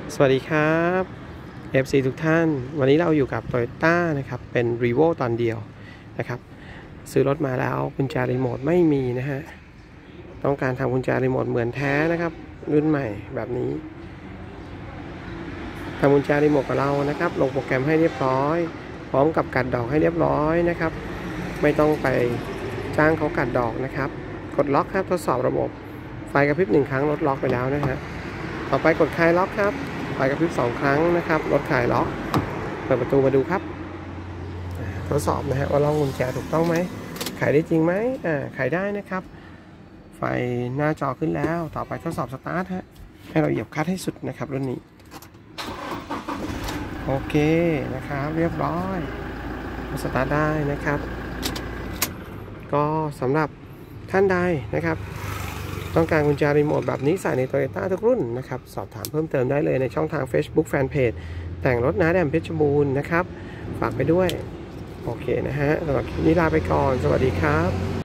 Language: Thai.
สวัสดีครับ FC ทุกท่านวันนี้เราอยู่กับ Toyota นะครับเป็น Revo ตอนเดียวนะครับซื้อรถมาแล้วกุญแจรีโมทไม่มีนะฮะต้องการทำกุญแจรีโมทเหมือนแท้นะครับรุ่นใหม่แบบนี้ทำกุญแจรีโมทกับเรานะครับลงโปรแกรมให้เรียบร้อยพร้อมกับกัดดอกให้เรียบร้อยนะครับไม่ต้องไปจ้างเขากัดดอกนะครับกดล็อกครับทดสอบระบบไฟกระพริบ1 ครั้งรถล็อกไปแล้วนะฮะต่อไปกดคลายล็อกครับไฟกระพริบ2 ครั้งนะครับรถคลายล็อกเปิดประตูมาดูครับทดสอบนะฮะว่าล็อกกุญแจถูกต้องไหมไขได้จริงไหมไขได้นะครับไฟหน้าจอขึ้นแล้วต่อไปทดสอบสตาร์ทฮะให้เราเหยียบคลัตช์ให้สุดนะครับรุ่นนี้โอเคนะครับเรียบร้อยสตาร์ทได้นะครับก็สำหรับท่านใดนะครับต้องการกุญแจรีโมทแบบนี้ใส่ใน Toyota ทุกรุ่นนะครับสอบถามเพิ่มเติมได้เลยในช่องทาง Facebook Fanpage แต่งรถน้าแดมเพชรบูรณ์นะครับฝากไปด้วยโอเคนะฮะสำหรับคลิปนี้ลาไปก่อนสวัสดีครับ